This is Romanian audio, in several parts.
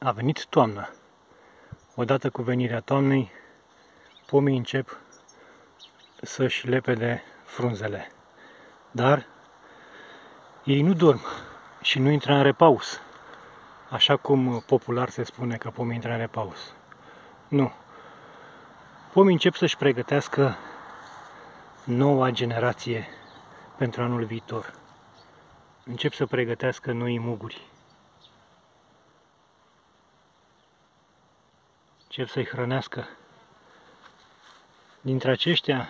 A venit toamna. Odată cu venirea toamnei, pomii încep să-și lepede frunzele. Dar ei nu dorm și nu intră în repaus, așa cum popular se spune că pomii intră în repaus. Nu. Pomii încep să-și pregătească noua generație pentru anul viitor. Încep să pregătească noi muguri. Încep să-i hrănească. Dintre aceștia,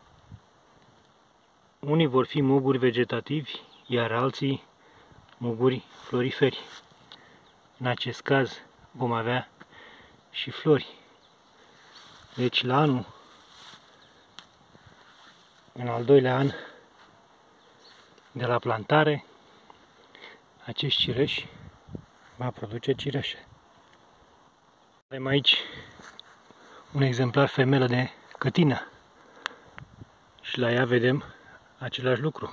unii vor fi muguri vegetativi, iar alții muguri floriferi. În acest caz vom avea și flori. Deci la anul, în al doilea an de la plantare, acești cireși va produce cireșe. Avem aici un exemplar femelă de cătină și la ea vedem același lucru.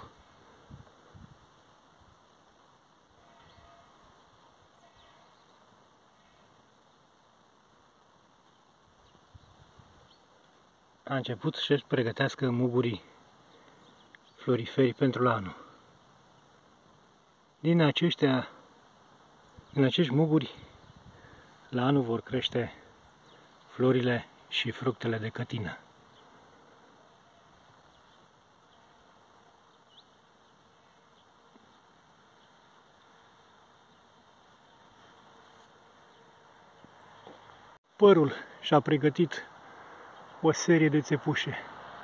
A început să-și pregătească mugurii floriferi pentru anul. Din acești muguri, la anul vor crește florile și fructele de cătină. Părul și-a pregătit o serie de țepușe.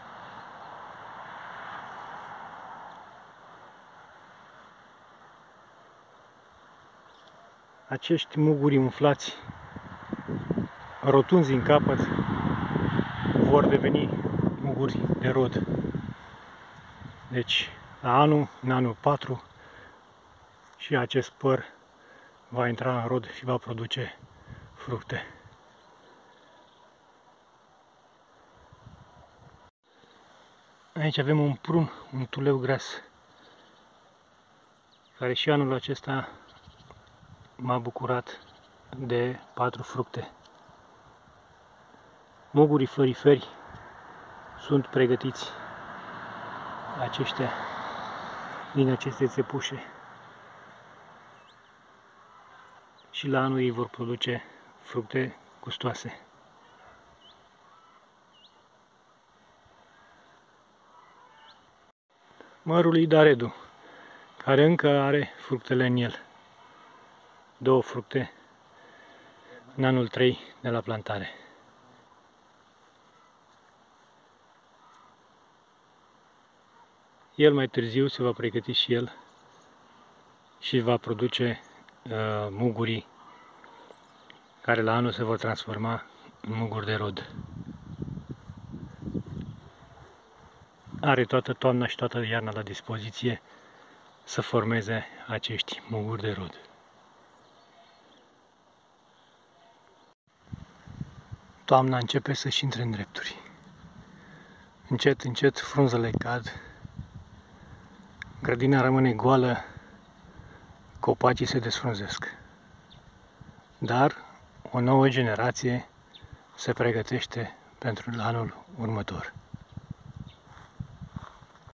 Acești muguri umflați, rotunzi în capăt, vor deveni muguri de rod. Deci, în anul 4, și acest păr va intra în rod și va produce fructe. Aici avem un prun, un tuleu gras, care și anul acesta m-a bucurat de 4 fructe. Mugurii floriferi sunt pregătiți din aceste țepușe și la anul ei vor produce fructe gustoase. Mărul Idaredu, care încă are fructele în el. 2 fructe în anul 3 de la plantare. El mai târziu se va pregăti și el și va produce mugurii care la anul se vor transforma în muguri de rod. Are toată toamna și toată iarna la dispoziție să formeze acești muguri de rod. Toamna începe să-și intre în drepturi. Încet, încet frunzele cad, grădina rămâne goală, copacii se desfrunzesc. Dar o nouă generație se pregătește pentru anul următor.